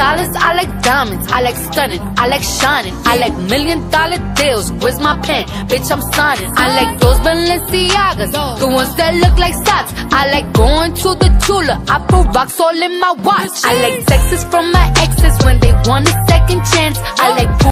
dollars, I like diamonds, I like stunning, I like shining, I like $1 million deals. Where's my pen? Bitch, I'm signing. I like those Balenciagas, the ones that look like socks. I like going to the Tula, I put rocks all in my watch. I like texts from my exes when they want a second chance. I like